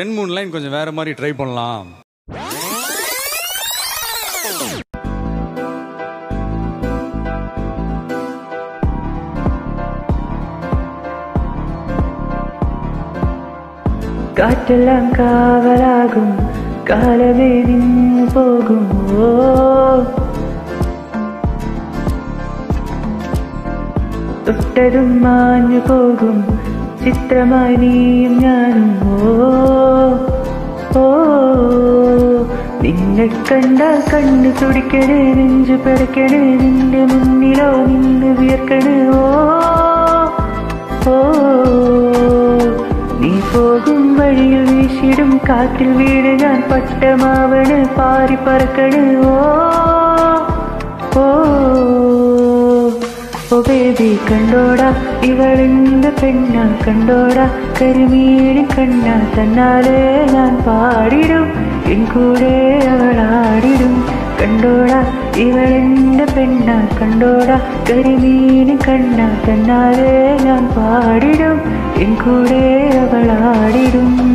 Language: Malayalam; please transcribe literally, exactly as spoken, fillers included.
ரெண்டு மூணு லைன் கொஞ்சம் வேற மாதிரி ட்ரை பண்ணலாம். காற்றெல்லாம் காவலாகும் காலமே நின்று போகும். ஓ തൊട്ടതും മാഞ്ഞു പോകും ചിത്രമായി നീയും ഞാനും. ഓ ഓ നിന്നെ കണ്ടാൽ കണ്ണു തുടിക്കണേ നെഞ്ചു പിടയ്ക്കണേ നിന്റെ മുന്നിലോ നിന്ന് വിയർക്കണേ. ഓ ഓ നീ പോകും വഴിയിൽ വീശിടും കാറ്റിൽ വീട് ഞാൻ പട്ടമാവണ് പാറി പറക്കണ്. ഓ ഓ ഓ ബേബി കണ്ടോടാ ഇവളെന്ത് പെണ്ണ കണ്ടോടാ കരിമീഴി കണ്ണ തന്നാലേ ഞാൻ പാടിടും എൻ കൂടെ അവളാടിടും. കണ്ടോടാ ഇവളെന്ത് പെണ്ണ കണ്ടോടാ കരിമീഴി കണ്ണ തന്നാലേ ഞാൻ പാടിടും എൻ കൂടെ അവളാടിടും.